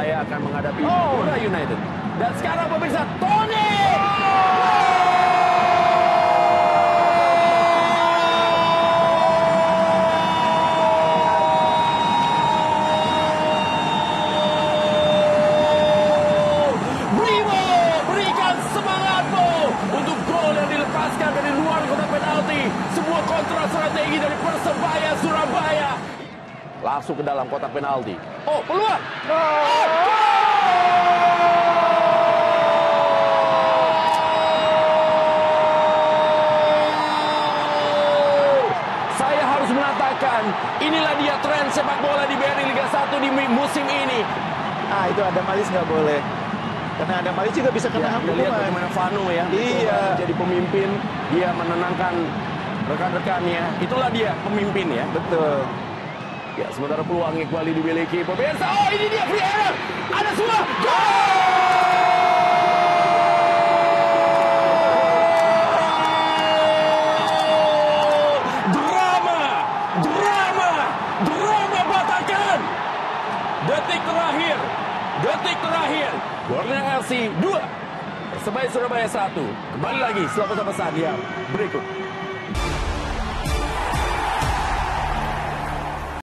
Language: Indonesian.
Persebaya akan menghadapi Madura United. Dan sekarang pemirsa, Tony! Bimo, berikan semangatmu untuk gol yang dilepaskan dari luar kotak penalti. Sebuah kontra strategi dari Persebaya Surabaya. Langsung ke dalam kotak penalti. Oh, peluang! Saya harus mengatakan, inilah dia tren sepak bola di BRI Liga 1 di musim ini. Ah, itu Adam Alis nggak boleh. Karena Adam Alis juga bisa kena Kita lihat hukuman. bagaimana Vano ya, Iya. menjadi pemimpin, dia menenangkan rekan-rekannya. Itulah dia pemimpin ya. Betul. Ya, sementara peluang kembali dimiliki pemirsa. Oh, ini dia free error. Ada semua. Gol! Drama, drama, drama Batakan. Detik terakhir. Borneo FC 2, Persebaya Surabaya 1. Kembali lagi setelah pesan-pesan yang berikut.